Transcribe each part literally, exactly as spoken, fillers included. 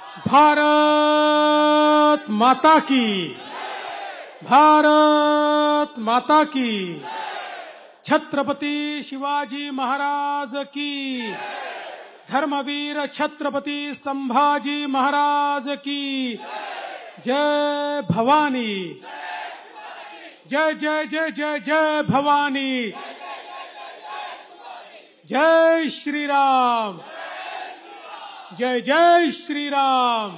भारत माता की, भारत माता की, छत्रपती शिवाजी महाराज की, धर्मवीर छत्रपती संभाजी महाराज की, जय भवानी, जय जय जय जय जय भवानी, जय श्री राम, जय जय श्री राम।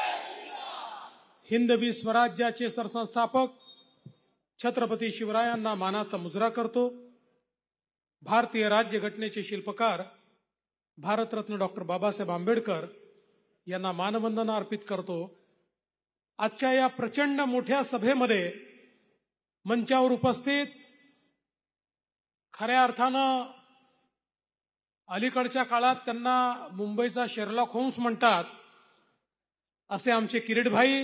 हिंदवी स्वराज्याचे सरसंस्थापक छत्रपती शिवरायांना मानाचा मुजरा करतो। भारतीय राज्यघटनेचे शिल्पकार भारतरत्न डॉक्टर बाबासाहेब आंबेडकर यांना मानवंदना अर्पित करतो। आजच्या या प्रचंड मोठ्या सभेमध्ये मंचावर उपस्थित, खऱ्या अर्थानं अलीकडच्या काळात त्यांना मुंबईचा शेरलॉक होम्स म्हणतात, असे आमचे किरीट भाई,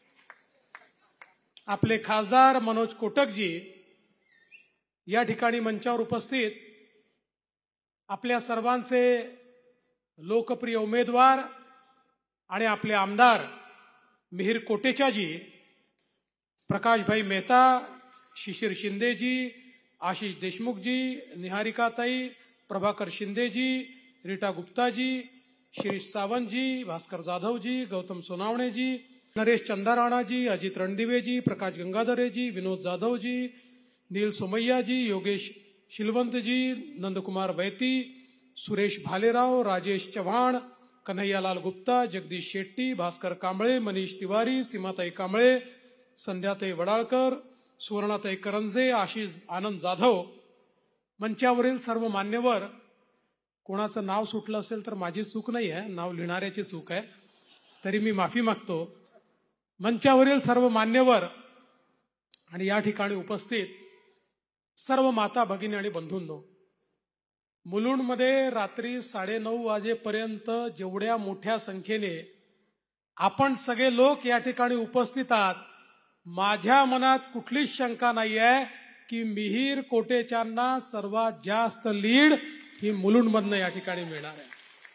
आपले खासदार मनोज कोटकजी या ठिकाणी मंचावर उपस्थित, आपल्या सर्वांचे लोकप्रिय उमेदवार आणि आपले आमदार मिहिर कोटेचाजी, प्रकाशभाई मेहता, शिशिर शिंदेजी, आशिष देशमुखजी, निहारिकाताई, प्रभाकर शिंदेजी, रीटा गुप्ताजी, शिरीष सावंतजी, भास्कर जाधवजी, गौतम सोनावणेजी, नरेश चंदाराणाजी, अजित रणदिवेजी, प्रकाश गंगाधरेजी, विनोद जाधवजी, नील सोमय्याजी, योगेश शिलवंतजी, नंदकुमार वैती, सुरेश भालेराव, राजेश चव्हाण, कन्हैयालाल गुप्ता, जगदीश शेट्टी, भास्कर कांबळे, मनीष तिवारी, सीमाताई कांबळे, संध्याताई वडाळकर, सुवर्णाताई करंजे, आशिष आनंद जाधव, मंचावरील सर्व मान्यवर, कोणाचं नाव सुटलं असेल तर माझी चूक नाही आहे, नाव लिहिणाऱ्याची चूक आहे, तरी मी माफी मागतो। मंचावरील सर्व मान्यवर आणि या ठिकाणी उपस्थित सर्व माता भगिनी आणि बंधूंनो, मुलुंडमध्ये रात्री साडेनऊ वाजेपर्यंत जेवढ्या मोठ्या संख्येने आपण सगळे लोक या ठिकाणी उपस्थित आहात, माझ्या मनात कुठलीच शंका नाही आहे की मिहिर कोटेचांना सर्वात जास्त लीड ही मुलुंडमधनं या ठिकाणी मिळणार आहे।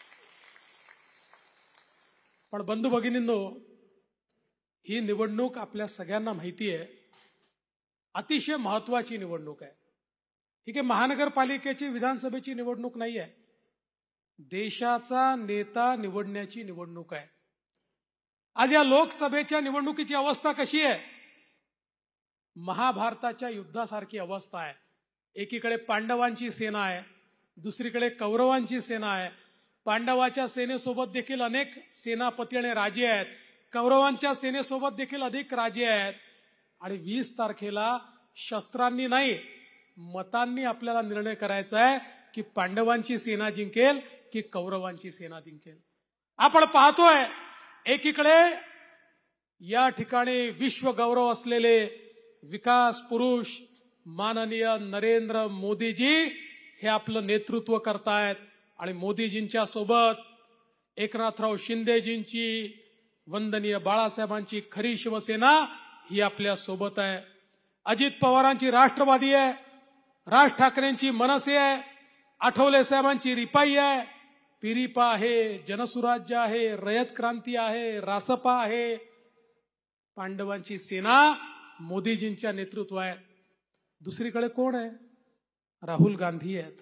पण बंधू भगिनींनो, ही निवडणूक आपल्या सगळ्यांना माहिती आहे, अतिशय महत्वाची निवडणूक आहे। ही काही महानगरपालिकेची विधानसभेची निवडणूक नाही आहे, देशाचा नेता निवडण्याची निवडणूक आहे। आज या लोकसभेच्या निवडणुकीची अवस्था कशी आहे? महाभारताच्या युद्धासारखी अवस्था आहे। एकीकडे पांडवांची सेना आहे, दुसरीकडे कौरवांची सेना आहे। पांडवाच्या सेनेसोबत देखील अनेक सेनापती आणि राजे आहेत, कौरवांच्या सेनेसोबत देखील अधिक राजे आहेत, आणि वीस तारखेला शस्त्रांनी नाही मतांनी आपल्याला निर्णय करायचा आहे की पांडवांची सेना जिंकेल की कौरवांची सेना जिंकेल। आपण पाहतोय एकीकडे या ठिकाणी विश्व गौरव असलेले विकास पुरुष माननीय नरेंद्र मोदीजी हे आपलं नेतृत्व करतायत, आणि मोदीजींच्या सोबत एकनाथराव शिंदेजींची वंदनीय बाळासाहेबांची खरी शिवसेना ही आपल्या सोबत आहे। अजित पवारांची राष्ट्रवादी आहे, राज ठाकरेंची मनसे आहे, आठवले साहेबांची रिपाई आहे, पिरिपा आहे, जनसुराज्य आहे, रयत क्रांती आहे, रासपा आहे। पांडवांची सेना मोदीजींच्या नेतृत्वात। दुसरीकडे कोण आहे? राहुल गांधी आहेत।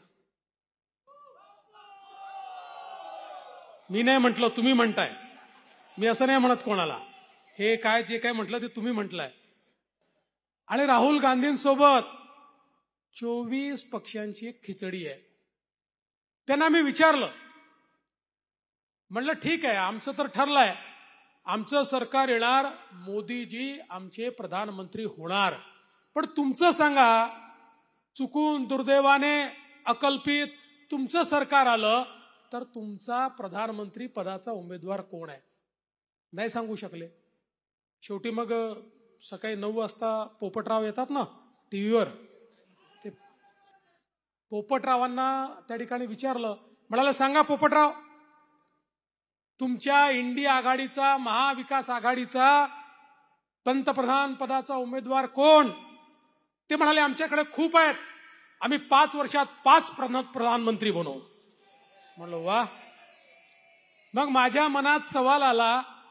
मी नाही म्हटलं, तुम्ही म्हणताय, मी असं नाही म्हणत कोणाला, हे काय जे काय म्हटलं ते तुम्ही म्हटलंय। आणि राहुल गांधींसोबत चोवीस पक्षांची एक खिचडी आहे। त्यांना मी विचारलं, म्हणलं ठीक आहे, आमचं तर ठरलंय, आमचं सरकार येणार, मोदीजी आमचे प्रधानमंत्री होणार, पण तुमचं सांगा, चुकून दुर्दैवाने अकल्पित तुमचं सरकार आलं तर तुमचा प्रधानमंत्री पदाचा उमेदवार कोण आहे? नाही सांगू शकले। शेवटी मग सकाळी नऊ वाजता पोपटराव येतात ना टीव्हीवर, ते पोपटरावांना त्या ठिकाणी विचारलं, म्हणाले सांगा पोपटराव, तुमच्या इंडिया आघाडीचा, महाविकास आघाडीचा पंतप्रधान पदाचा उमेदवार कोण? ते म्हणाले आमच्याकडे खूप आहेत, आम्ही पाच वर्षात पाच प्रधानमंत्री बनवू। म्हणलं वा। मग माझ्या मनात सवाल आला,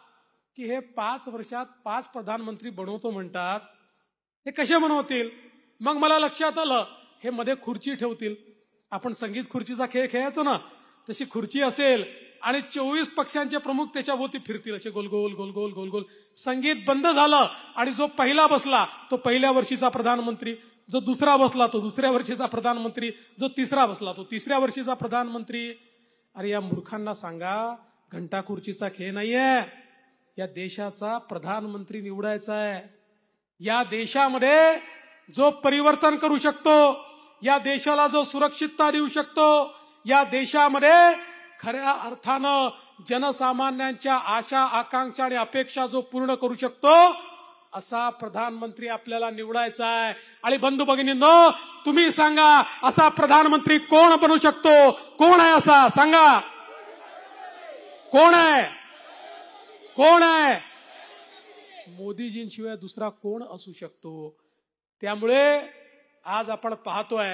की हे पाच वर्षात पाच प्रधानमंत्री बनवतो म्हणतात, हे कसे बनवतील? मग मला लक्षात आलं, हे मध्ये खुर्ची ठेवतील. आपण संगीत खुर्चीचा खेळ खेळायचो ना, तशी खुर्ची असेल आणि चोवीस पक्षांचे प्रमुख त्याच्याभोवती फिरतील, असे गोलगोल गोलगोल गोलगोल. संगीत बंद झालं आणि जो पहिला बसला तो पहिल्या वर्षीचा प्रधानमंत्री, जो दुसरा बसला तो दुसऱ्या वर्षीचा प्रधानमंत्री, जो तिसरा बसला तो तिसऱ्या वर्षीचा प्रधानमंत्री. अरे या मूर्खांना सांगा, घंटा खुर्चीचा खेळ नाहीये, या देशाचा प्रधानमंत्री निवडायचा आहे. या देशामध्ये जो परिवर्तन करू शकतो, या देशाला जो सुरक्षितता देऊ शकतो, या देशामध्ये खऱ्या अर्थानं जनसामान्यांच्या आशा आकांक्षा आणि अपेक्षा जो पूर्ण करू शकतो, असा प्रधानमंत्री आपल्याला निवडायचा आहे. आणि बंधू भगिनींनो, तुम्ही सांगा, असा प्रधानमंत्री कोण बनू शकतो? कोण आहे असा? सांगा, कोण आहे? कोण आहे? मोदीजींशिवाय दुसरा कोण असू शकतो? त्यामुळे आज आपण पाहतोय,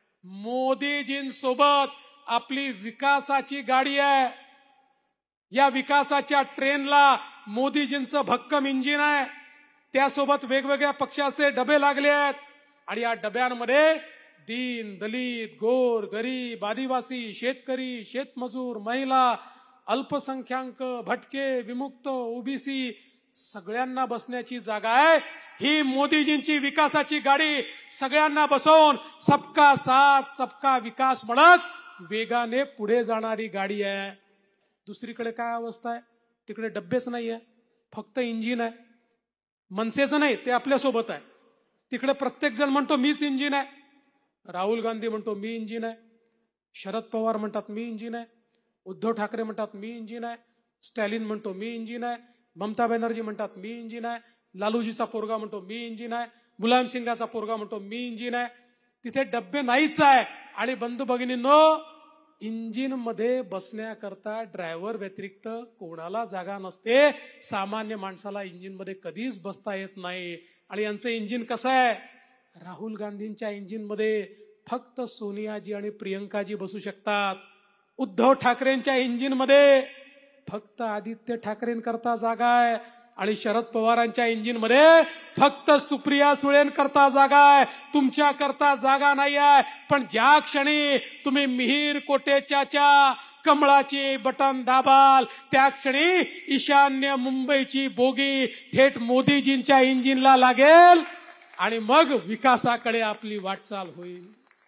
मोदीजींसोबत आपली विकासाची गाडी आहे. या विकासाच्या ट्रेनला मोदीजींचं भक्कम इंजिन आहे. त्यासोबत वेगवेगळ्या पक्षाचे डबे लागले आहेत आणि या डब्यांमध्ये दीन, दलित, गोर, गरीब, आदिवासी, शेतकरी, शेतमजूर, महिला, अल्पसंख्याक, भटके, विमुक्त, ओबीसी सगळ्यांना बसण्याची जागा आहे. ही मोदीजींची विकासाची गाडी सगळ्यांना बसवून सबका साथ सबका विकास म्हणत वेगाने पुढे जाणारी गाडी आहे. दुसरीकडे काय अवस्था आहे? तिकडे डब्बेच नाहीये, फक्त इंजिन आहे. मनसेचं नाही, ते आपल्यासोबत आहे. तिकडे प्रत्येक जण म्हणतो मीच इंजिन आहे. राहुल गांधी म्हणतो मी इंजिन आहे, शरद पवार म्हणतात मी इंजिन आहे, उद्धव ठाकरे म्हणतात मी इंजिन आहे, स्टॅलिन म्हणतो मी इंजिन आहे, ममता बॅनर्जी म्हणतात मी इंजिन आहे, लालूजीचा पोरगा म्हणतो मी इंजिन आहे, मुलायम सिंगाचा पोरगा म्हणतो मी इंजिन आहे. तिथे डब्बे नाहीच आहे. आणि बंधू भगिनींनो, इंजिन मध्ये बसण्याकरता ड्रायव्हर व्यतिरिक्त कोणाला जागा नसते. सामान्य माणसाला इंजिन मध्ये कधीच बसता येत नाही. आणि यांचं इंजिन कसं आहे? राहुल गांधींच्या इंजिन मध्ये फक्त सोनियाजी आणि प्रियंकाजी बसू शकतात. उद्धव ठाकरेंच्या इंजिन मध्ये फक्त आदित्य ठाकरेंकरता जागा आहे. आणि शरद पवारांच्या इंजिन मध्ये फक्त सुप्रिया सुळेंकरता जागा आहे. तुमच्या करता जागा नाही आहे. पण ज्या क्षणी तुम्ही मिहीर कोटेच्या कमळाची बटन दाबाल, त्या क्षणी ईशान्य मुंबईची बोगी थेट मोदीजींच्या इंजिनला लागेल आणि मग विकासाकडे आपली वाटचाल होईल.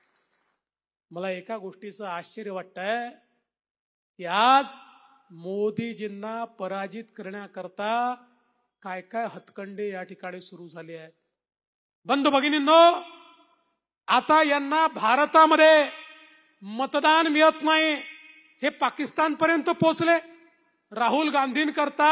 मला एका गोष्टीचं आश्चर्य वाटतंय की आज मोदीजींना पराजित करण्याकरता काय काय हतकंडे या ठिकाणी सुरू झाले आहेत. बंधू भगिनींनो, आता यांना भारतामध्ये मतदान मिळत नाही, हे पाकिस्तान पर्यंत पोहोचले. राहुल गांधींकरता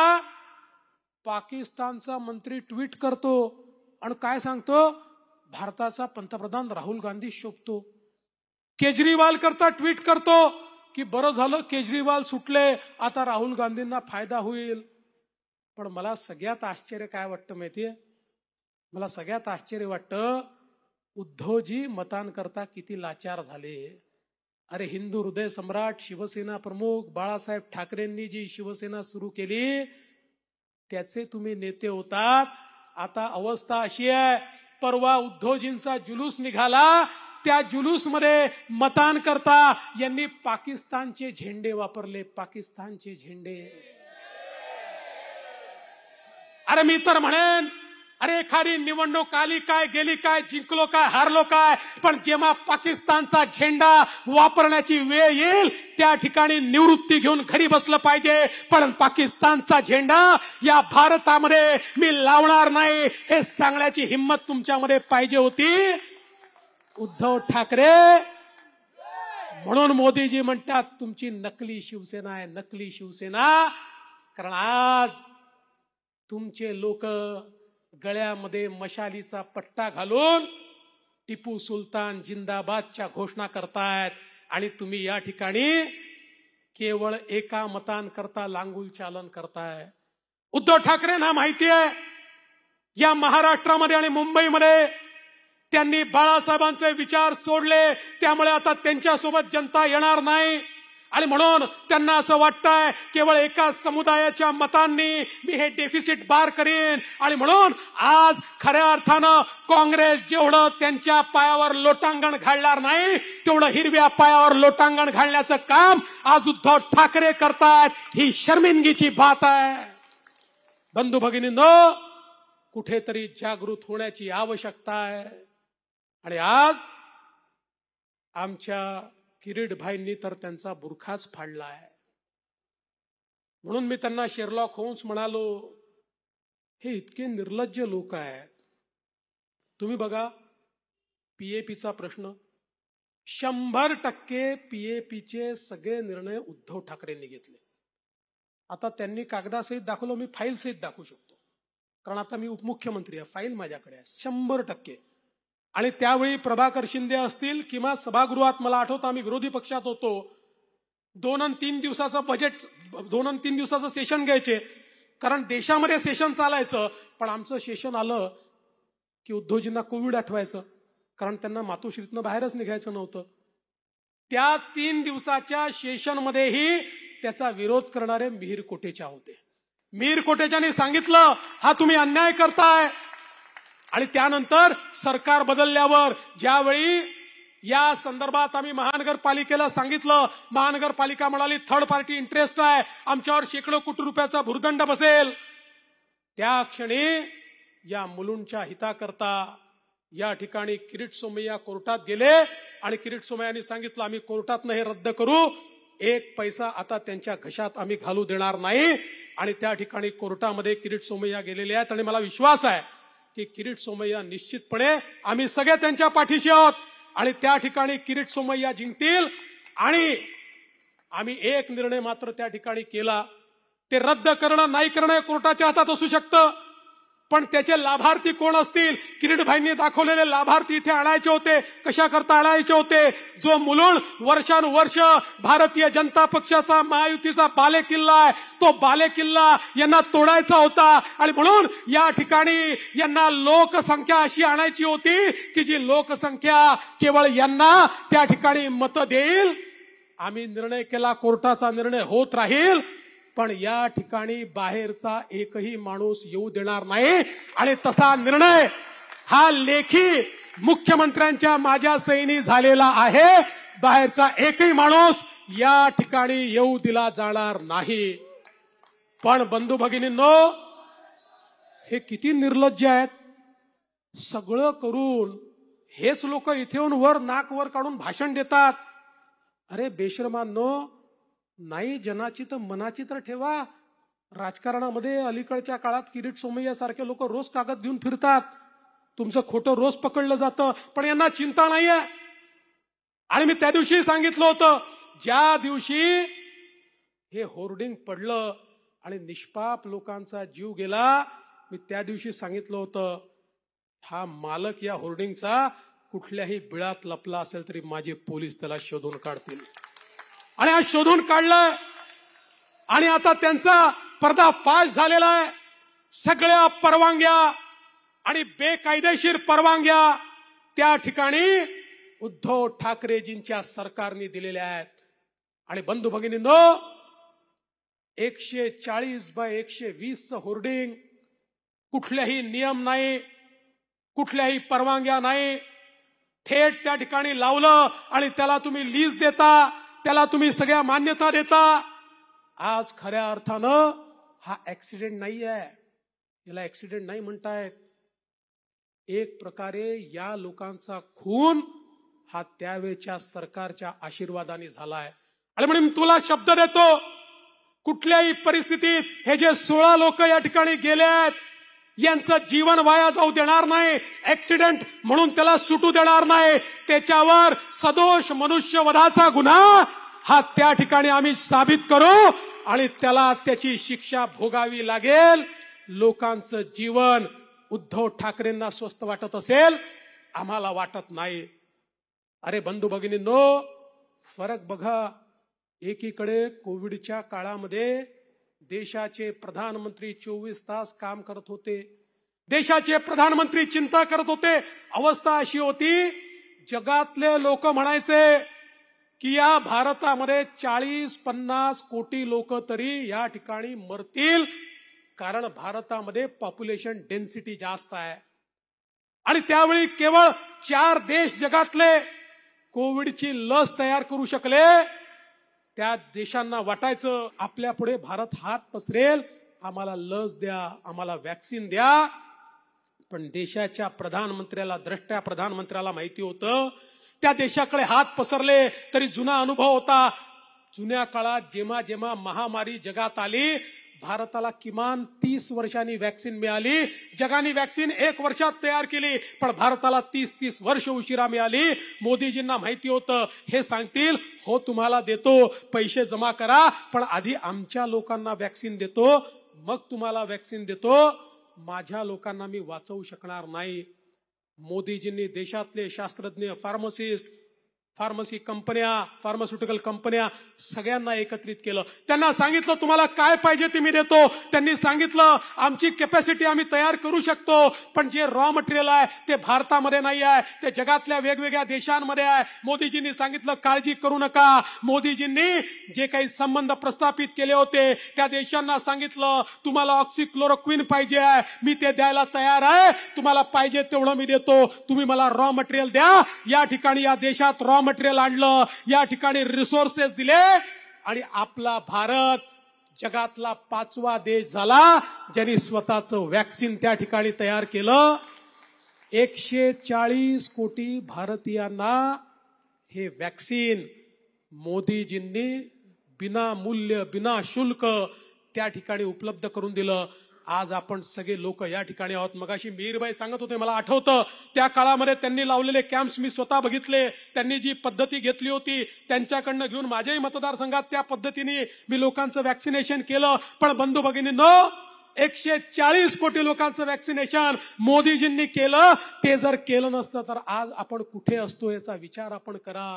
पाकिस्तानचा मंत्री ट्विट करतो आणि काय सांगतो? भारताचा पंतप्रधान राहुल गांधी शोभतो. केजरीवाल करता ट्विट करतो की बरं झालं केजरीवाल सुटले, आता राहुल गांधींना फायदा होईल. पण मला सगळ्यात आश्चर्य काय वाटतं माहितीये? मला सगळ्यात आश्चर्य वाटतं, उद्धवजी मतांकरता किती लाचार झाले. अरे हिंदू हृदय सम्राट शिवसेना प्रमुख बाळासाहेब ठाकरेंनी जी शिवसेना सुरू केली त्याचे तुम्ही नेते होतात. आता अवस्था अशी आहे, परवा उद्धवजींचा जुलूस निघाला, त्या जुलूस मध्ये मतांकरता यांनी पाकिस्तानचे झेंडे वापरले. पाकिस्तानचे झेंडे. अरे मी तर म्हणेन, अरे एखादी निवडणूक आली काय, गेली काय, जिंकलो काय, हारलो काय, पण जेव्हा पाकिस्तानचा झेंडा वापरण्याची वेळ येईल त्या ठिकाणी निवृत्ती घेऊन घरी बसलं पाहिजे. पण पाकिस्तानचा झेंडा या भारतामध्ये मी लावणार नाही हे सांगण्याची हिंमत तुमच्यामध्ये पाहिजे होती. उद्धव ठाकरे म्हणून मोदीजी म्हणतात तुमची नकली शिवसेना आहे, नकली शिवसेना. कारण आज तुमचे लोक गळ्यामध्ये मशालीचा पट्टा घालून टिपू सुलतान जिंदाबादच्या घोषणा करतायत आणि तुम्ही या ठिकाणी केवळ एका मतांकरता लांगुल चालन करताय. उद्धव ठाकरेंना माहिती आहे या महाराष्ट्रामध्ये आणि मुंबईमध्ये त्यांनी बाळासाहेबांचे विचार सोडले, त्यामुळे आता त्यांच्यासोबत जनता येणार नाही. आणि म्हणून त्यांना असं वाटतंय केवळ एका समुदायाच्या मतांनी मी हे डेफिसिट बार करीन, आणि म्हणून आज खऱ्या अर्थानं काँग्रेस जेवढं त्यांच्या पायावर लोटांगण घालणार नाही तेवढं हिरव्या पायावर लोटांगण घालण्याचं काम आज उद्धव ठाकरे करतायत. ही शर्मिंदगीची बात आहे. बंधू भगिनींनो, कुठेतरी जागृत होण्याची आवश्यकता आहे. आणि आज आमच्या किरीट भाईंनी तर त्यांचा बुरखाच फाडलाय. म्हणून मी त्यांना शेरलॉक होम्स म्हणालो, हे इतके निर्लज्ज लोक आहेत. तुम्ही बघा, पीएपीचा प्रश्न, शंभर टक्के पीएपीचे सगळे निर्णय उद्धव ठाकरेंनी घेतले. आता त्यांनी कागदासहित दाखवलं, मी फाईल सहित दाखवू शकतो, कारण आता मी उपमुख्यमंत्री आहे, फाईल माझ्याकडे आहे शंभर टक्के. आणि त्यावेळी प्रभाकर शिंदे असतील किंवा सभागृहात, मला आठवतं आम्ही विरोधी पक्षात होतो, दोन आणि तीन दिवसाचं बजेट, दोन आणि तीन दिवसाचं सेशन घ्यायचे, कारण देशामध्ये सेशन चालायचं. पण आमचं सेशन आलं की उद्धवजींना कोविड आठवायचं, कारण त्यांना मातोश्रीतनं बाहेरच निघायचं नव्हतं. त्या तीन दिवसाच्या सेशनमध्येही त्याचा विरोध करणारे मिहीर कोटेचा होते. मिहीर कोटेचाने सांगितलं, हा तुम्ही अन्याय करताय. आणि त्यानंतर सरकार बदलल्यावर ज्यावेळी या संदर्भात आम्ही महानगरपालिकेला सांगितलं, महानगरपालिका म्हणाली थर्ड पार्टी इंटरेस्ट आहे, आमच्यावर शेकडो कोटी रुपयाचा भुर्दंड बसेल. त्या क्षणी या मुलुंडच्या हिताकरता या ठिकाणी किरीट सोमय्या कोर्टात गेले आणि किरीट सोमय्यांनी सांगितलं, आम्ही कोर्टातनं हे रद्द करू, एक पैसा आता त्यांच्या घशात आम्ही घालू देणार नाही. आणि त्या ठिकाणी कोर्टामध्ये किरीट सोमय्या गेलेले आहेत. आणि मला विश्वास आहे की किरीट सोमय्या निश्चितपणे, आम्ही सगळे त्यांच्या पाठीशी आहोत, आणि त्या ठिकाणी किरीट सोमय्या जिंकतील. आणि आम्ही एक निर्णय मात्र त्या ठिकाणी केला, ते रद्द करणं नाही करणं कोर्टाच्या हातात असू शकतं, पण त्याचे लाभार्थी कोण असतील, किरीट भाईंनी दाखवलेले लाभार्थी इथे आणायचे होते. कशा करता आणायचे होते? जो मुलुंड वर्षानुवर्ष भारतीय जनता पक्षाचा, महायुतीचा बालेकिल्ला आहे, तो बालेकिल्ला यांना तोडायचा होता. आणि म्हणून या ठिकाणी यांना लोकसंख्या अशी आणायची होती की जी लोकसंख्या केवळ यांना त्या ठिकाणी मतं देईल. आम्ही निर्णय केला, कोर्टाचा निर्णय होत राहील, पण या ठिकाणी बाहेरचा एकही माणूस येऊ देणार नाही. आणि तसा निर्णय हा लेखी मुख्यमंत्र्यांच्या माझ्या सहीने झालेला आहे. बाहेरचा एकही माणूस या ठिकाणी येऊ दिला जाणार नाही. पण बंधू भगिनींनो, हे किती निर्लज्ज आहेत. सगळं करून हेच लोक इथे येऊन वर नाक वर काढून भाषण देतात. अरे बेशर्मांनो, नाही जनाची तर मनाची तर ठेवा. राजकारणामध्ये अलीकडच्या काळात किरीट सोमय्या सारखे लोक रोज कागद घेऊन फिरतात, तुमचं खोटं रोज पकडलं जातं, पण यांना चिंता नाहीये. आणि मी त्या दिवशी सांगितलं होतं, ज्या दिवशी हे होर्डिंग पडलं आणि निष्पाप लोकांचा जीव गेला, मी त्या दिवशी सांगितलं होतं, हा मालक या होर्डिंगचा कुठल्याही बिळात लपला असेल तरी माझे पोलीस त्याला शोधून काढतील. आणि आज शोधून काढलंय. आणि आता त्यांचा पर्दाफाश झालेला आहे. सगळ्या परवानग्या आणि बेकायदेशीर परवानग्या त्या ठिकाणी उद्धव ठाकरेजींच्या सरकारने दिलेल्या आहेत. आणि बंधू भगिनींनो, एकशे चाळीस बाय एकशे वीस होर्डिंग, कुठल्याही नियम नाही, कुठल्याही परवानग्या नाही, थेट त्या ठिकाणी लावलं आणि त्याला तुम्ही लीज देता, त्याला तुम्ही सगळ्या मान्यता देता. आज खऱ्या अर्थानं हा ऍक्सिडेंट नाही आहे, याला ऍक्सिडेंट नाही म्हणतायत. एक प्रकारे या लोकांचा खून हा त्यावेळच्या सरकारच्या आशीर्वादाने झालाय. आणि म्हणून तुला शब्द देतो, कुठल्याही परिस्थितीत हे जे सोळा लोक या ठिकाणी गेले आहेत, यांचं जीवन वाया जाऊ देणार नाही. ऍक्सिडेंट म्हणून त्याला सुटू देणार नाही. त्याच्यावर सदोष मनुष्यवधाचा गुन्हा हा त्या ठिकाणी आम्ही साबित करू आणि त्याला त्याची शिक्षा भोगावी लागेल. लोकांचं जीवन उद्धव ठाकरेंना स्वस्त वाटत असेल, आम्हाला वाटत नाही. अरे बंधू भगिनींनो, फरक बघा. एकीकडे कोविडच्या काळामध्ये देशाचे प्रधानमंत्री चोवीस तास काम करत होते, देशाचे प्रधानमंत्री चिंता करत होते. अवस्था अशी होती, जगातले लोक म्हणायचे की या भारतामध्ये चाळीस पन्नास कोटी लोक तरी या ठिकाणी मरतील, कारण भारतामध्ये पॉप्युलेशन डेन्सिटी जास्त आहे. आणि त्यावेळी केवळ चार देश जगातले कोविडची लस तयार करू शकले. त्या देशांना वाटायचं आपल्या पुढे भारत हात पसरेल, आम्हाला लस द्या, आम्हाला वॅक्सिन द्या. पण देशाच्या प्रधानमंत्र्याला, द्रष्ट्या प्रधानमंत्र्याला माहिती होतं त्या देशाकडे हात पसरले तरी जुना अनुभव होता. जुन्या काळात जेव्हा जेव्हा महामारी जगात आली, भारताला किमान तीस वर्षांनी वॅक्सिन मिळाली. जगाने वॅक्सिन एक वर्षात तयार केली, पण भारताला तीस तीस वर्ष उशिरा मिळाली. मोदीजींना माहिती होतं हे सांगतील हो तुम्हाला देतो, पैसे जमा करा, पण आधी आमच्या लोकांना वॅक्सिन देतो, मग तुम्हाला वॅक्सिन देतो. माझ्या लोकांना मी वाचवू शकणार नाही. मोदीजींनी देशातले शास्त्रज्ञ, फार्मसिस्ट, फार्मसी कंपन्या, फार्मास्युटिकल कंपन्या सगळ्यांना एकत्रित केलं. त्यांना सांगितलं तुम्हाला काय पाहिजे ते मी देतो. त्यांनी सांगितलं आमची कॅपॅसिटी आम्ही तयार करू शकतो, पण जे रॉ मटेरियल आहे ते भारतामध्ये नाही आहे, ते जगातल्या वेगवेगळ्या देशांमध्ये आहे. मोदीजींनी सांगितलं काळजी करू नका. मोदीजींनी जे काही संबंध प्रस्थापित केले होते त्या देशांना सांगितलं तुम्हाला ऑक्सिक्लोरोक्विन पाहिजे आहे, मी ते द्यायला तयार आहे, तुम्हाला पाहिजे तेवढं मी देतो, तुम्ही मला रॉ मटेरियल द्या. या ठिकाणी या देशात रॉ मटेरियल आणलं, या ठिकाणी रिसोर्सेस दिले, आणि आपला भारत जगातला पाचवा देश झाला ज्यांनी स्वतःचं वॅक्सिन त्या ठिकाणी तयार केलं. एकशे चाळीस कोटी भारतीयांना हे वॅक्सिन मोदीजींनी बिनामूल्य, बिना शुल्क त्या ठिकाणी उपलब्ध करून दिलं. आज आपण सगळे लोक या ठिकाणी आहोत. मगाशी मीरबाई सांगत होते, मला आठवतं त्या काळामध्ये त्यांनी लावलेले कॅम्प्स मी स्वतः बघितले. त्यांनी जी पद्धती घेतली होती त्यांच्याकडनं घेऊन माझ्याही मतदारसंघात त्या पद्धतीने मी लोकांचं वॅक्सिनेशन केलं. पण बंधू भगिनींनो, एकशे चाळीस कोटी लोकांचं वॅक्सिनेशन मोदीजींनी केलं. ते जर केलं नसतं तर आज आपण कुठे असतो याचा विचार आपण करा.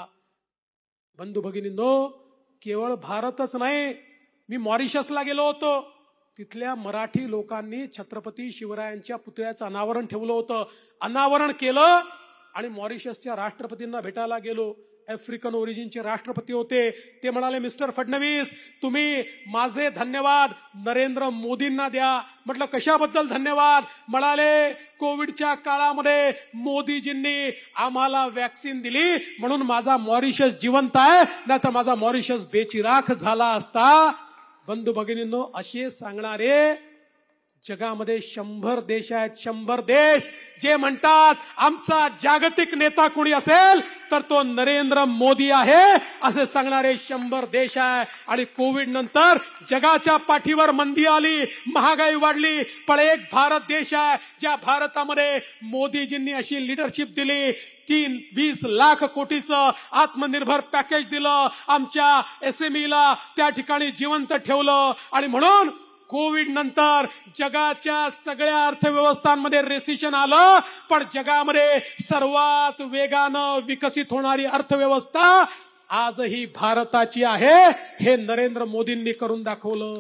बंधू भगिनींनो, केवळ भारतच नाही, मी मॉरिशसला गेलो होतो. तिथल्या मराठी लोकांनी छत्रपती शिवरायांच्या पुतळ्याचं अनावरण ठेवलं होतं. अनावरण केलं आणि मॉरिशसच्या राष्ट्रपतींना भेटायला गेलो. आफ्रिकन ओरिजिनचे राष्ट्रपती होते. ते म्हणाले मिस्टर फडणवीस तुम्ही माझे धन्यवाद नरेंद्र मोदींना द्या. म्हटलं कशाबद्दल धन्यवाद? म्हणाले कोविडच्या काळामध्ये मोदीजींनी आम्हाला वॅक्सिन दिली म्हणून माझा मॉरिशस जिवंत आहे, नाही तर माझा मॉरिशस बेचिराख झाला असता. बंधू भगिनींनो, असे सांगणारे जगामध्ये शंभर देश आहेत. शंभर देश जे म्हणतात आमचा जागतिक नेता कोणी असेल तर तो नरेंद्र मोदी आहे, असे सांगणारे शंभर देश आहे. आणि कोविड नंतर जगाच्या पाठीवर मंदी आली, महागाई वाढली, पण एक भारत देश आहे ज्या भारतामध्ये मोदीजींनी अशी लिडरशिप दिली. तीन वीस लाख कोटीचं आत्मनिर्भर पॅकेज दिलं, आमच्या एसएमईला त्या ठिकाणी जिवंत ठेवलं. आणि म्हणून कोविड नंतर जगाच्या सगळ्या अर्थव्यवस्थांमध्ये रेसिशन आलं, पण जगामध्ये सर्वात वेगानं विकसित होणारी अर्थव्यवस्था आजही भारताची आहे. हे नरेंद्र मोदींनी करून दाखवलं.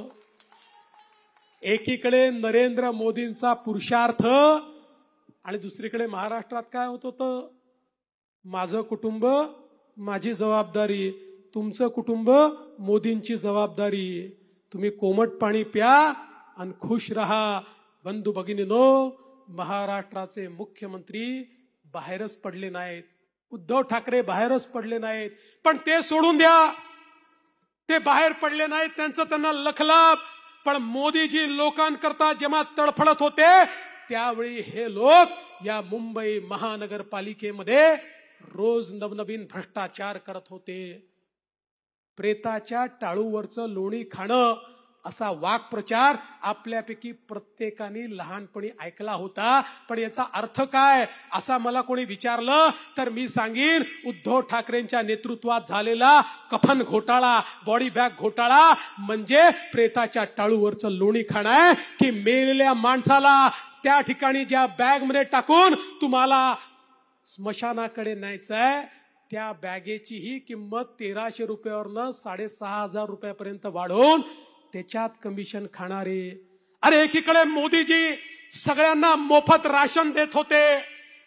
एकीकडे नरेंद्र मोदींचा पुरुषार्थ आणि दुसरीकडे महाराष्ट्रात काय होत होतं? माझं कुटुंब माझी जबाबदारी, तुमचं कुटुंब मोदींची जबाबदारी. तुम्ही कोमट पाणी प्या आणि खुश रहा. बंधू भगिनींनो, महाराष्ट्राचे मुख्यमंत्री बाहेरच पडले नाहीत. उद्धव ठाकरे बाहेरच पडले नाहीत. पण ते सोडून द्या, ते बाहेर पडले नाहीत, त्यांचं त्यांना लखलाप. पण मोदीजी लोकांकरता जेव्हा तडफडत होते त्यावेळी हे लोक या मुंबई महानगरपालिकेमध्ये रोज नवनवीन भ्रष्टाचार करत होते. प्रेताच्या टाळूवरचं लोणी खाणं असा वाक्प्रचार आपल्यापैकी प्रत्येकाने लहानपणी ऐकला होता. पण याचा अर्थ काय असा मला कोणी विचारलं तर मी सांगीन, उद्धव ठाकरेंच्या नेतृत्वात झालेला कफन घोटाळा, बॉडी बॅग घोटाळा म्हणजे प्रेताच्या टाळूवरचं लोणी खाणं आहे. की मेलेल्या माणसाला त्या ठिकाणी ज्या बॅग मध्ये टाकून तुम्हाला स्मशानाकडे न्यायचंय, त्या बॅगेची ही किंमत तेराशे रुपयावरनं साडेसहा हजार रुपयापर्यंत वाढवून त्याच्यात कमिशन खाणारे. अरे एकीकडे मोदीजी सगळ्यांना मोफत राशन देत होते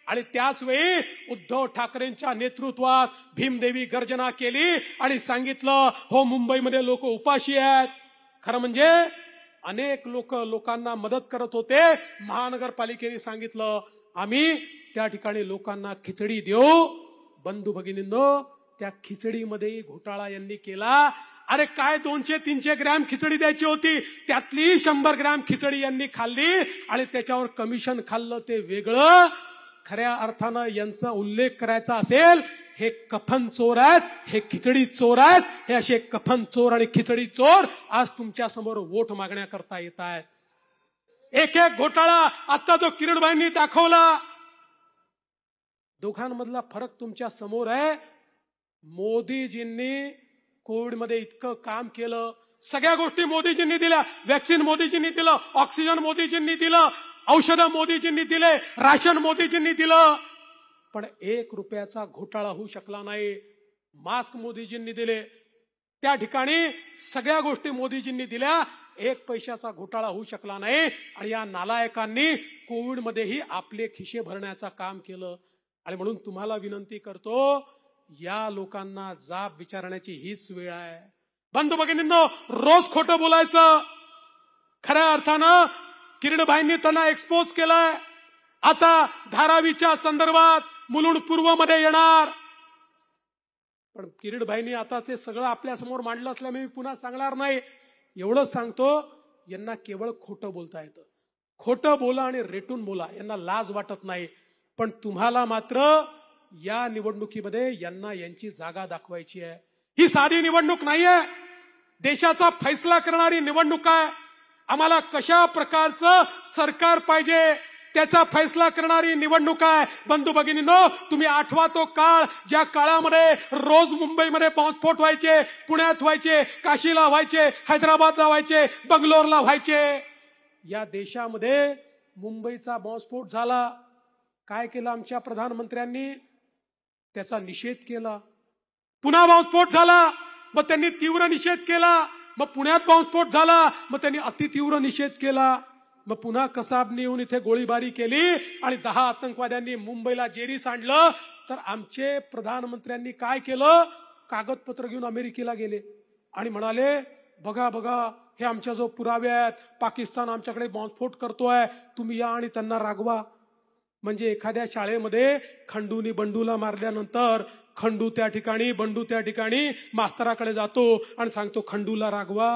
आणि त्याच वेळी उद्धव ठाकरेंच्या नेतृत्वात भीमदेवी गर्जना केली आणि सांगितलं हो मुंबईमध्ये लोक उपाशी आहेत. खरं म्हणजे अनेक लोक लोकांना मदत करत होते. महानगरपालिकेने सांगितलं आम्ही त्या ठिकाणी लोकांना खिचडी देऊ. बंधू भगिनींनो, त्या खिचडीमध्ये घोटाळा यांनी केला. अरे काय दोनशे तीनशे ग्रॅम खिचडी द्यायची होती, त्यातली शंभर ग्रॅम खिचडी यांनी खाल्ली आणि त्याच्यावर कमिशन खाल्लं ते वेगळं. खऱ्या अर्थानं यांचा उल्लेख करायचा असेल, हे कफन चोर आहेत, हे खिचडी चोर आहेत. हे असे कफन चोर आणि खिचडी चोर आज तुमच्या समोर वोट मागण्याकरता येत आहेत. एक एक घोटाळा आता जो किरीटबाईंनी दाखवला, दोघांमधला फरक तुमच्या समोर आहे. मोदीजींनी कोविडमध्ये इतकं काम केलं, सगळ्या गोष्टी मोदीजींनी दिल्या. वॅक्सिन मोदीजींनी दिलं, ऑक्सिजन मोदीजींनी दिलं, औषधं मोदीजींनी दिले, राशन मोदीजींनी दिलं. पण एक रुपयाचा घोटाळा होऊ शकला नाही. मास्क मोदीजींनी दिले, त्या ठिकाणी सगळ्या गोष्टी मोदीजींनी दिल्या, एक पैशाचा घोटाळा होऊ शकला नाही. आणि या नालायकांनी कोविडमध्येही आपले खिशे भरण्याचं काम केलं. आणि म्हणून तुम्हाला विनंती करतो, या लोकांना जाब विचारण्याची हीच वेळ आहे. बंधू भगिनींनो, रोज खोटं बोलायचं. खऱ्या अर्थानं किरीटबाईंनी त्यांना एक्सपोज केलंय. आता धारावीच्या संदर्भात मुलुंड पूर्व मध्ये येणार. पण किरीटबाईंनी आता ते सगळं आपल्या समोर मांडलं असल्यामुळे मी पुन्हा सांगणार नाही. एवढंच सांगतो, यांना केवळ खोटं बोलता येतं. खोटं बोला आणि रेटून बोला, यांना लाज वाटत नाही. पण तुम्हाला मात्र या निवडणुकीमध्ये यांना यांची जागा दाखवायची आहे. ही साधी निवडणूक नाहीये, देशाचा फैसला करणारी निवडणूक आहे. आम्हाला कशा प्रकारचं सरकार पाहिजे त्याचा फैसला करणारी निवडणूक आहे. बंधू भगिनींनो, तुम्ही आठवा तो काळ, ज्या काळामध्ये रोज मुंबईमध्ये बॉम्बस्फोट व्हायचे, पुण्यात व्हायचे, काशीला व्हायचे, हैदराबादला व्हायचे, बंगलोरला व्हायचे. या देशामध्ये मुंबईचा बॉम्बस्फोट झाला, काय केलं आमच्या प्रधानमंत्र्यांनी? त्याचा निषेध केला. पुन्हा बॉम्बस्फोट झाला, मग त्यांनी तीव्र निषेध केला. मग पुण्यात बॉम्बस्फोट झाला, मग त्यांनी अतितीव्र निषेध केला. मग पुन्हा कसाबने येऊन इथे गोळीबारी केली आणि दहा आतंकवाद्यांनी मुंबईला जेरीस आणलं. तर आमचे प्रधानमंत्र्यांनी काय केलं? कागदपत्र घेऊन अमेरिकेला गेले आणि म्हणाले बघा बघा हे आमच्या जो पुरावे आहेत, पाकिस्तान आमच्याकडे बॉम्बस्फोट करतोय, तुम्ही या आणि त्यांना रागवा. म्हणजे एखाद्या शाळेमध्ये खंडूनी बंडूला मारल्यानंतर खंडू त्या ठिकाणी, बंडू त्या ठिकाणी मास्तराकडे जातो आणि सांगतो खंडूला रागवा.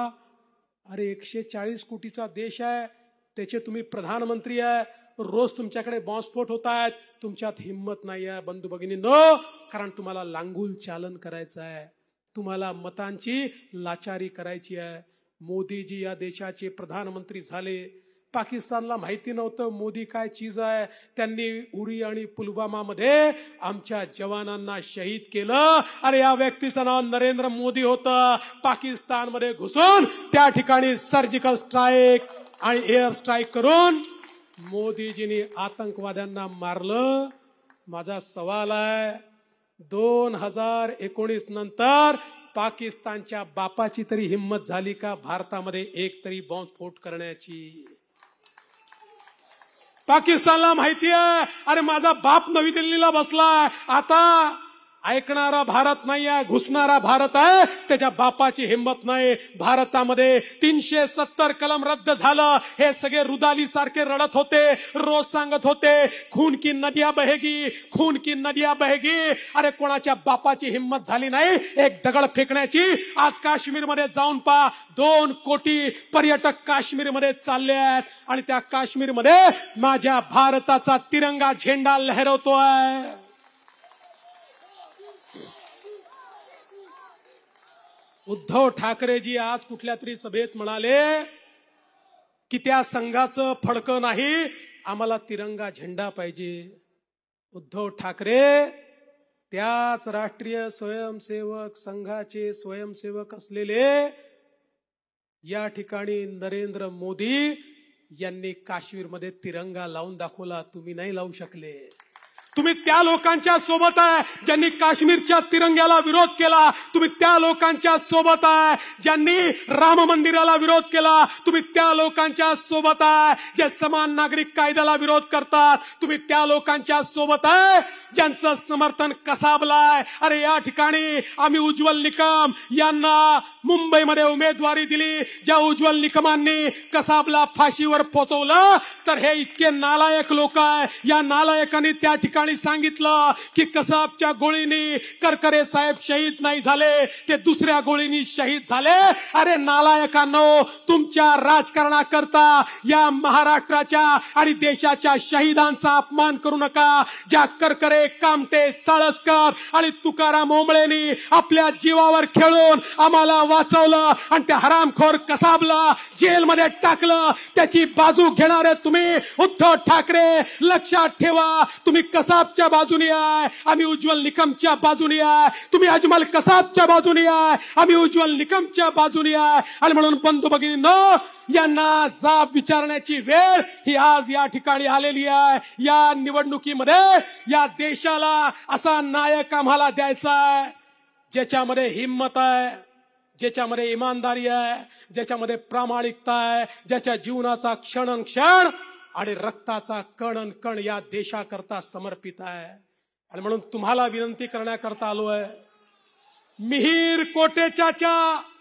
अरे एकशे चाळीस कोटीचा देश आहे, त्याचे तुम्ही प्रधानमंत्री आहे, रोज तुमच्याकडे बॉम्बस्फोट होत आहेत, तुमच्यात हिंमत नाही आहे. बंधू भगिनींनो, कारण तुम्हाला लांगूल चालन करायचं आहे, तुम्हाला मतांची लाचारी करायची आहे. मोदीजी या देशाचे प्रधानमंत्री झाले, पाकिस्तानला माहिती नव्हतं मोदी काय चीज आहे. त्यांनी उरी आणि पुलवामा मध्ये आमच्या जवानांना शहीद केलं. अरे या व्यक्तीचं नाव नरेंद्र मोदी होतं. पाकिस्तानमध्ये घुसून त्या ठिकाणी सर्जिकल स्ट्राईक आणि एअर स्ट्राईक करून मोदीजींनी आतंकवाद्यांना मारलं. माझा सवाल आहे, दोन हजार एकोणीस नंतर पाकिस्तानच्या बापाची तरी हिंमत झाली का भारतामध्ये एक तरी बॉम्बस्फोट करण्याची? पाकिस्तानला माहिती आहे, अरे माझा बाप नवी दिल्लीला बसलाय, आता ऐकणारा भारत नाही आहे, घुसणारा भारत आहे. त्याच्या बापाची हिंमत नाही. भारतामध्ये तीनशे सत्तर कलम रद्द झालं. हे सगळे रुदाली सारखे रडत होते, रोज सांगत होते खून की नदिया बहेगी, खून की नदिया बहेगी. अरे कोणाच्या बापाची हिंमत झाली नाही एक दगड फेकण्याची. आज काश्मीरमध्ये जाऊन पहा, दोन कोटी पर्यटक काश्मीरमध्ये चालले आहेत आणि त्या काश्मीरमध्ये माझ्या भारताचा तिरंगा झेंडा लहरवतोय. उद्धव ठाकरेजी आज कुठल्या तरी सभेत म्हणाले की त्या संघाचं फडकं नाही, आम्हाला तिरंगा झेंडा पाहिजे. उद्धव ठाकरे त्याच राष्ट्रीय स्वयंसेवक संघाचे स्वयंसेवक असलेले या ठिकाणी नरेंद्र मोदी यांनी काश्मीरमध्ये तिरंगा लावून दाखवला. तुम्ही नाही लावू शकले. तुम्ही त्या लोकांच्या सोबत आहे ज्यांनी काश्मीरच्या तिरंग्याला विरोध केला. तुम्ही त्या लोकांच्या सोबत आहे ज्यांनी राम मंदिराला विरोध केला. तुम्ही त्या लोकांच्या सोबत आहे जे समान नागरिक कायद्याला विरोध करतात. तुम्ही त्या लोकांच्या सोबत आहे ज्यांचं समर्थन कसाबलाय. अरे या ठिकाणी आम्ही उज्ज्वल निकम यांना मुंबईमध्ये उमेदवारी दिली. ज्या उज्ज्वल निकमांनी कसाबला फाशीवर पोहोचवलं, तर हे इतके नालायक लोक आहे. या नालायकांनी त्या ठिकाणी सांगितलं की कसाबच्या गोळीनी करकरे साहेब शहीद नाही झाले, ते दुसऱ्या गोळीनी शहीद झाले. अरे नालायकांनो, तुमच्या राजकारणाकरता या महाराष्ट्राच्या आणि देशाच्या शहीदांचा अपमान करू नका. ज्या करकरे, कामटे, साळसकर आणि तुकाराम ओंबळेंनी आपल्या जीवावर खेळून आम्हाला वाचवलं आणि त्या हरामखोर कसाबला जेलमध्ये टाकलं, त्याची बाजू घेणारे तुम्ही उद्धव ठाकरे, लक्षात ठेवा. तुम्ही कसाबच्या बाजूने आहे, आम्ही उज्ज्वल निकमच्या बाजूने आहे. तुम्ही अजमल कसाबच्या बाजूने आहे, आम्ही उज्ज्वल निकमच्या बाजूने आहे. आणि म्हणून बंधू भगिनींनो, यांना जाब विचारण्याची वेळ ही आज या ठिकाणी आलेली आहे. या निवडणुकीमध्ये या देशाला असा नायक आम्हाला द्यायचा आहे ज्याच्यामध्ये हिम्मत आहे, ज्याच्यामध्ये इमानदारी आहे, ज्याच्यामध्ये प्रामाणिकता आहे, ज्याच्या जीवनाचा क्षण क्षण आणि रक्ताचा कण कण या देशाकरता समर्पित आहे. आणि म्हणून तुम्हाला विनंती करण्याकरता आलो आहे, मिहीर कोटेच्या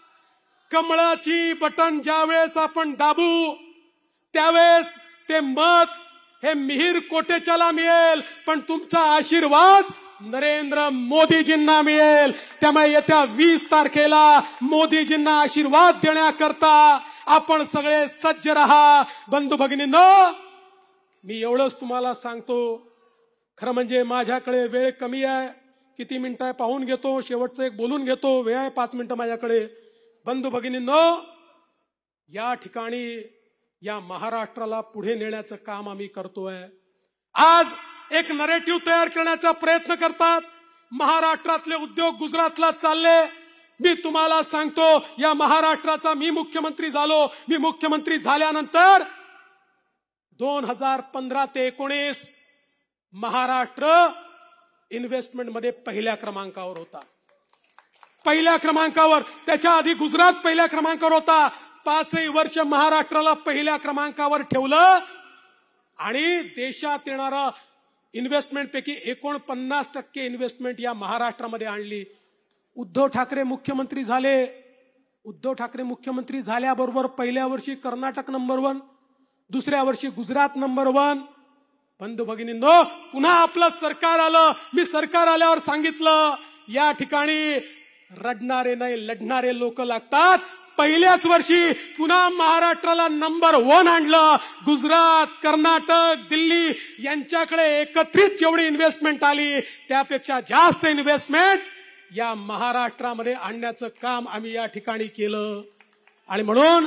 कमळाची बटन ज्यावेळेस आपण दाबू त्यावेळेस ते मत हे मिहीर कोटेच्याला मिळेल, पण तुमचा आशीर्वाद नरेंद्र मोदीजींना मिळेल. त्यामुळे येत्या वीस तारखेला मोदीजींना आशीर्वाद देण्याकरता आपण सगळे सज्ज रहा. बंधू भगिनींनो, मी एवढंच तुम्हाला सांगतो. खरं म्हणजे माझ्याकडे वेळ कमी आहे, किती मिनिटं आहे पाहून घेतो, शेवटचं एक बोलून घेतो. वेळ आहे पाच मिनिटं माझ्याकडे. बंधू भगिनींनो, या ठिकाणी या महाराष्ट्राला पुढे नेण्याचं काम आम्ही करतोय. आज एक नरेटिव्ह तयार करण्याचा प्रयत्न करतात. महाराष्ट्रातले उद्योग गुजरातला चालले. मी तुम्हाला सांगतो, या महाराष्ट्राचा मी मुख्यमंत्री झालो. मी मुख्यमंत्री झाल्यानंतर दोन हजार पंधरा ते एकोणीस महाराष्ट्र इन्व्हेस्टमेंट मध्ये पहिल्या क्रमांकावर होता. पहिल्या क्रमांकावर. त्याच्या आधी गुजरात पहिल्या क्रमांकावर होता. पाचही वर्ष महाराष्ट्राला पहिल्या क्रमांकावर ठेवलं आणि देशात येणारा इन्व्हेस्टमेंट पैकी एकोणपन्नास टक्के इन्व्हेस्टमेंट या महाराष्ट्रामध्ये आणली. उद्धव ठाकरे मुख्यमंत्री झाले. उद्धव ठाकरे मुख्यमंत्री झाल्याबरोबर पहिल्या वर्षी कर्नाटक नंबर वन, दुसऱ्या वर्षी गुजरात नंबर वन. बंधू भगिनींनो, पुन्हा आपलं सरकार आलं. मी सरकार आल्यावर सांगितलं, या ठिकाणी रडणारे नाही लढणारे लोक लागतात. पहिल्याच वर्षी पुन्हा महाराष्ट्राला नंबर वन आणलं. गुजरात, कर्नाटक, दिल्ली यांच्याकडे एकत्रित जेवढी इन्व्हेस्टमेंट आली त्यापेक्षा जास्त इन्व्हेस्टमेंट या महाराष्ट्रामध्ये आणण्याचं काम आम्ही या ठिकाणी केलं. आणि म्हणून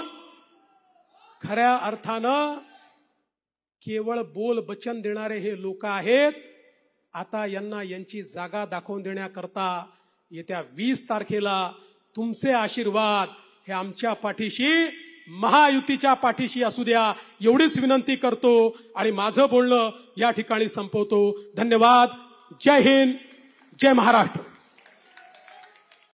खऱ्या अर्थानं केवळ बोल वचन देणारे हे लोक आहेत. आता यांना यांची जागा दाखवून देण्याकरता येत्या वीस तारखेला तुमचे आशीर्वाद हे आमच्या पाठीशी, महायुतीच्या पाठीशी असू द्या, एवढीच विनंती करतो आणि माझं बोलणं या ठिकाणी संपवतो. धन्यवाद. जय हिंद, जय महाराष्ट्र.